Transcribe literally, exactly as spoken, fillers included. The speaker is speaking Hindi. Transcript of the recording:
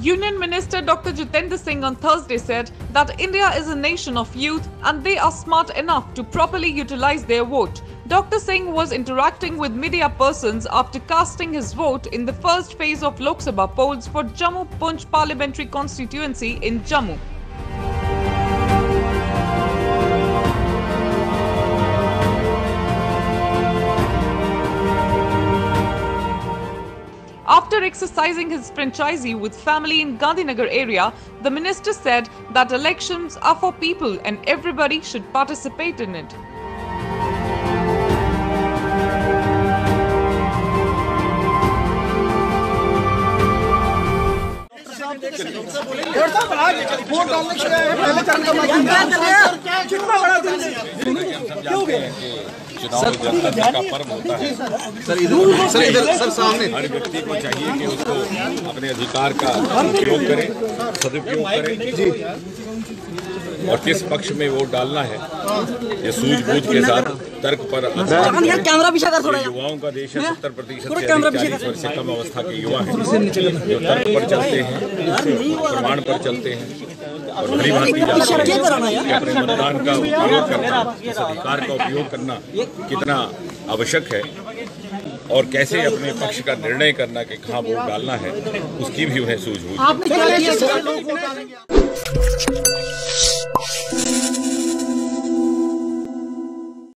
Union Minister Dr Jitendra Singh on Thursday said that India is a nation of youth and they are smart enough to properly utilize their vote. Doctor Singh was interacting with media persons after casting his vote in the first phase of Lok Sabha polls for Jammu-Poonch Parliamentary Constituency in Jammu. After exercising his franchisee with family in Gandhi Nagar area, the minister said that elections are for people and everybody should participate in it. चुनाव जनता का पर्व होता है। सर इधर सर इधर सर सामने हर व्यक्ति को चाहिए कि उसको अपने अधिकार का उपयोग करे, सदुपयोग करे और किस पक्ष में वोट डालना है ये सूझबूझ के साथ तर्क पर युवाओं का देश है। सत्तर प्रतिशत से चालीस वर्ष से कम अवस्था के युवा हैं जो तर्क पर चलते हैं, प्रमाण पर चलते हैं और भली भांति जानते हैं कि अपने मतदान का उपयोग करना, इस अधिकार का उपयोग करना कितना आवश्यक है और कैसे अपने पक्ष का निर्णय करना कि कहाँ वोट डालना है उसकी भी उन्हें सूझबूझ।